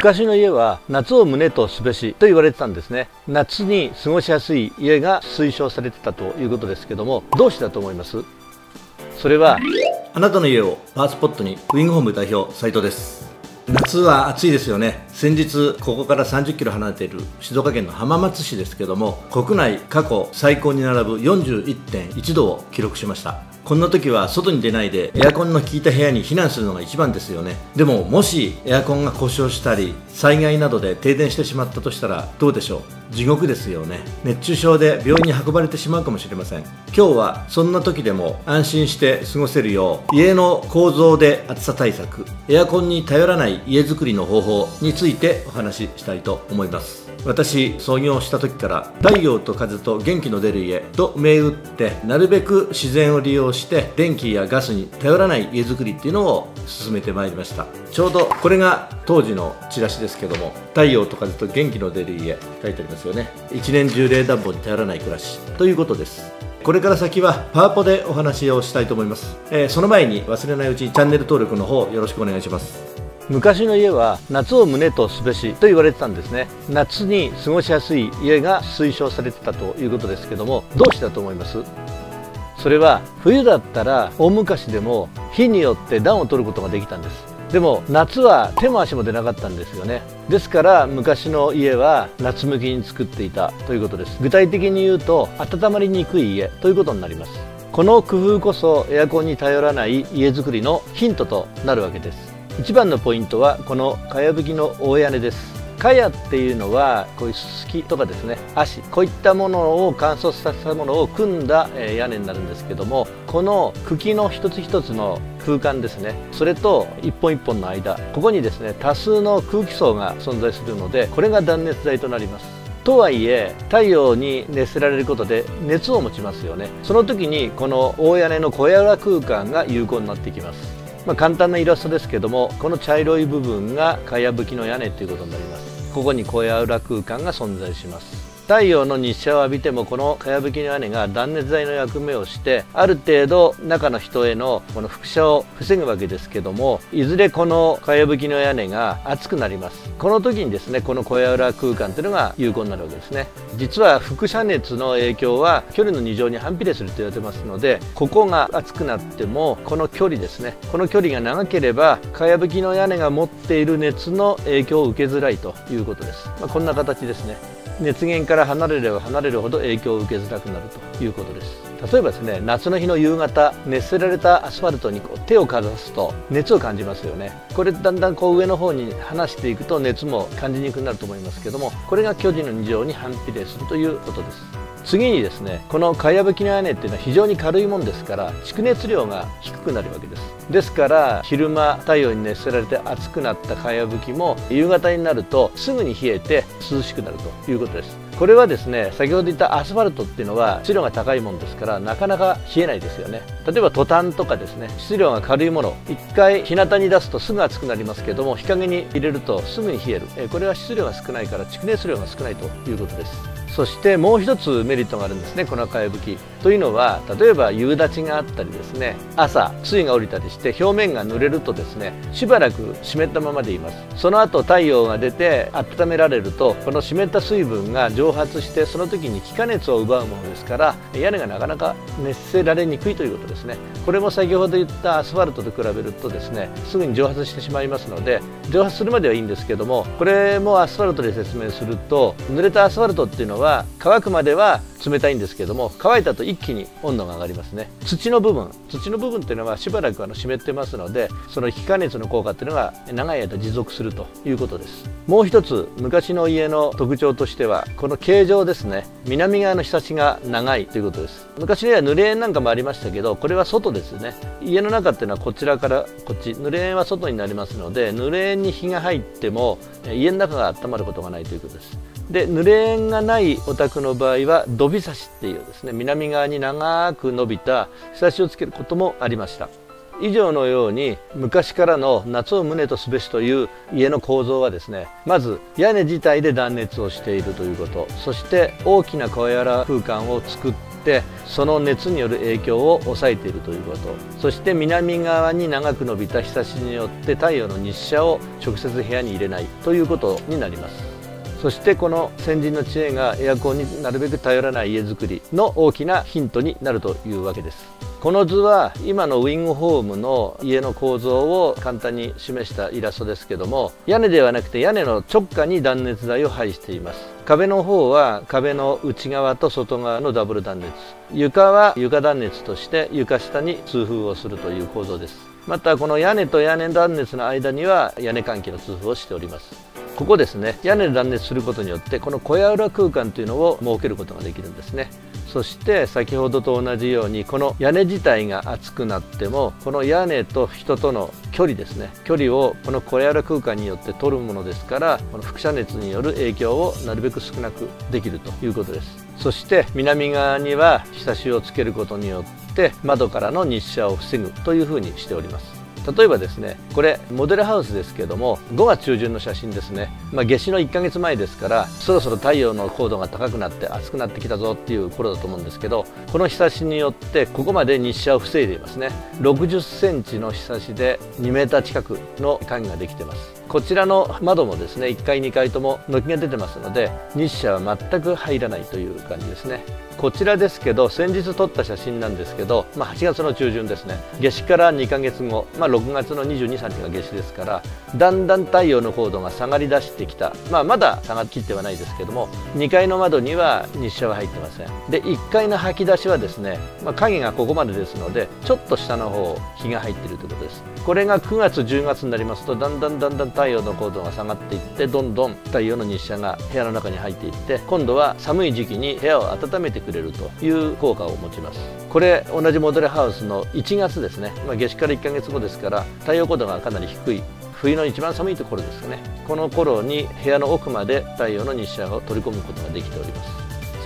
昔の家は夏を旨とすべしと言われてたんですね。夏に過ごしやすい家が推奨されてたということですけども、どうしてだと思います？それはあなたの家をパワースポットに、ウィングホーム代表斉藤です。夏は暑いですよね。先日ここから30キロ離れている静岡県の浜松市ですけども、国内過去最高に並ぶ 41.1 度を記録しました。こんな時は外に出ないでエアコンの効いた部屋に避難するのが一番ですよね。でももしエアコンが故障したり災害などで停電してしまったとしたらどうでしょう。地獄ですよね。熱中症で病院に運ばれてしまうかもしれません。今日はそんな時でも安心して過ごせるよう、家の構造で暑さ対策、エアコンに頼らない家づくりの方法についてお話ししたいと思います。私、創業した時から太陽と風と元気の出る家と銘打って、なるべく自然を利用して電気やガスに頼らない家づくりっていうのを進めてまいりました。ちょうどこれが当時のチラシですけども、太陽と風と元気の出る家書いてありますよね。一年中冷暖房に頼らない暮らしということです。これから先はパワポでお話をしたいと思います。その前に忘れないうちにチャンネル登録の方よろしくお願いします。 昔の家は夏を旨とすべしと言われてたんですね。夏に過ごしやすい家が推奨されてたということですけども、どうしてだと思います？それは冬だったら大昔でも火によって暖を取ることができたんです。でも夏は手も足も出なかったんですよね。ですから昔の家は夏向きに作っていたということです。具体的に言うと温まりにくい家ということになります。この工夫こそエアコンに頼らない家づくりのヒントとなるわけです。一番のポイントはこのかやぶきの大屋根です。かやっていうのはこういうススキとかですね、足、こういったものを乾燥させたものを組んだ屋根になるんですけども、この茎の一つ一つの空間ですね、それと一本一本の間、ここにですね多数の空気層が存在するので、これが断熱材となります。とはいえ太陽に熱せられることで熱を持ちますよね。その時にこの大屋根の小屋裏空間が有効になってきます。簡単なイラストですけども、この茶色い部分がかやぶきの屋根ということになります。ここに小屋裏空間が存在します。太陽の日射を浴びてもこのかやぶきの屋根が断熱材の役目をして、ある程度中の人へのこの輻射を防ぐわけですけども、いずれこのかやぶきの屋根が熱くなります。この時にですねこの小屋裏空間というのが有効になるわけですね。実は輻射熱の影響は距離の2乗に反比例すると言われてますので、ここが熱くなってもこの距離ですね、この距離が長ければかやぶきの屋根が持っている熱の影響を受けづらいということです。こんな形ですね。熱源から離れれば離れるほど影響を受けづらくなるということです。例えばですね、夏の日の夕方、熱せられたアスファルトに手をかざすと熱を感じますよね。これだんだん上の方に離していくと熱も感じにくくなると思いますけども、これが距離の2乗に反比例するということです。次にですね、このかやぶきの屋根っていうのは非常に軽いもんですから、蓄熱量が低くなるわけです。ですから昼間太陽に熱せられて熱くなったかやぶきも夕方になるとすぐに冷えて涼しくなるということです。これはですね、先ほど言ったアスファルトっていうのは質量が高いもんですから、なかなか冷えないですよね。例えばトタンとかですね、質量が軽いもの、一回日向に出すとすぐ熱くなりますけども、日陰に入れるとすぐに冷える。これは質量が少ないから蓄熱量が少ないということです。そしてもう一つメリットがあるんですね、このかやぶきというのは、例えば夕立があったりですね、朝露が降りたりして表面が濡れるとですね、しばらく湿ったままでいます。その後太陽が出て温められると、この湿った水分が蒸発して、その時に気化熱を奪うものですから、屋根がなかなか熱せられにくいということですね。これも先ほど言ったアスファルトと比べるとですね、すぐに蒸発してしまいますので、蒸発するまではいいんですけども、これもアスファルトで説明すると、濡れたアスファルトっていうのは乾くまでは冷たいんですけども、乾いたと一気に温度が上がりますね。土の部分っていうのはしばらく湿ってますので、その気化熱の効果っていうのが長い間持続するということです。もう一つ昔の家の特徴としては、この形状ですね。南側のひさしが長いということです。昔の家は濡れ縁なんかもありましたけど、これは外ですね。家の中っていうのはこちらからこっち、濡れ縁は外になりますので、濡れ縁に火が入っても家の中が温まることがないということです。で、濡れ縁がないお宅の場合は土火刺しっていうですね、南側に長く伸びたひさしをつけることもありました。以上のように昔からの夏を旨とすべしという家の構造はですね、まず屋根自体で断熱をしているということ、そして大きな小屋空間を作ってその熱による影響を抑えているということ、そして南側に長く伸びたひさしによって太陽の日射を直接部屋に入れないということになります。そしてこの先人の知恵がエアコンになるべく頼らない家づくりの大きなヒントになるというわけです。この図は今のウィングホームの家の構造を簡単に示したイラストですけども、屋根ではなくて屋根の直下に断熱材を配しています。壁の方は壁の内側と外側のダブル断熱、床は床断熱として床下に通風をするという構造です。またこの屋根と屋根断熱の間には屋根換気の通風をしております。ここですね、屋根で断熱することによってこの小屋裏空間というのを設けることができるんですね。そして先ほどと同じようにこの屋根自体が熱くなってもこの屋根と人との距離ですね、距離をこの小屋裏空間によって取るものですから、この輻射熱による影響をなるべく少なくできるということです。そして南側にはひさしをつけることによって窓からの日射を防ぐというふうにしております。例えばですね、これモデルハウスですけども5月中旬の写真ですね。夏至の1ヶ月前ですから、そろそろ太陽の高度が高くなって暑くなってきたぞっていう頃だと思うんですけど、この日差しによってここまで日射を防いでいますね。60センチの日差しで2メーター近くの影ができています。こちらの窓もですね、1階2階とも軒が出てますので日射は全く入らないという感じですね。こちらですけど先日撮った写真なんですけど、8月の中旬ですね。夏至から2ヶ月後、6月の22、3日が夏至ですから、だんだん太陽の高度が下がりだしてきた。まだ下がりきってはないですけども、2階の窓には日射は入ってません。で1階の掃き出しはですね、影がここまでですのでちょっと下の方日が入っているということです。これが9月10月になりますとだんだん太陽の高度が下がっていって、どんどん太陽の日射が部屋の中に入っていって、今度は寒い時期に部屋を温めてくれるという効果を持ちます。これ同じモデルハウスの1月ですね。夏至から1ヶ月後ですから太陽高度がかなり低い冬の一番寒いところですかね。この頃に部屋の奥まで太陽の日射を取り込むことができております。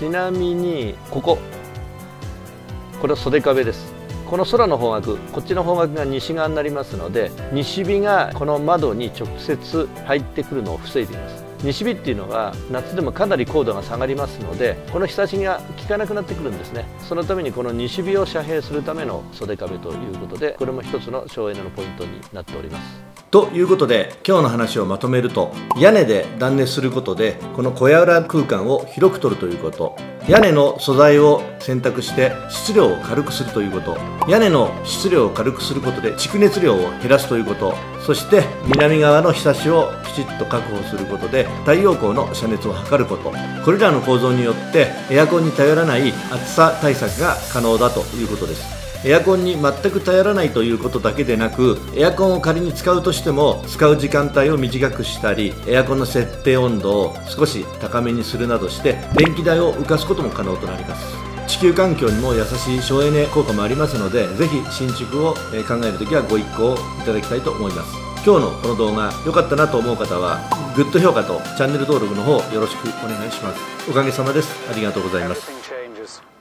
ちなみにこれは袖壁です。この空の方角、こっちの方角が西側になりますので、西日がこの窓に直接入ってくるのを防いでいます。西日っていうのは夏でもかなり高度が下がりますので、この日差しが効かなくなってくるんですね。そのためにこの西日を遮蔽するための袖壁ということで、これも一つの省エネのポイントになっております。 ということで今日の話をまとめると、屋根で断熱することでこの小屋裏空間を広く取るということ、屋根の素材を選択して質量を軽くするということ、屋根の質量を軽くすることで蓄熱量を減らすということ、そして南側の日差しをきちっと確保することで太陽光の遮熱を図ること、これらの構造によってエアコンに頼らない暑さ対策が可能だということです。エアコンに全く頼らないということだけでなく、エアコンを仮に使うとしても使う時間帯を短くしたり、エアコンの設定温度を少し高めにするなどして電気代を浮かすことも可能となります。地球環境にも優しい省エネ効果もありますので、ぜひ新築を考えるときはご一考いただきたいと思います。今日のこの動画良かったなと思う方はグッド評価とチャンネル登録の方よろしくお願いします。おかげさまです。ありがとうございます。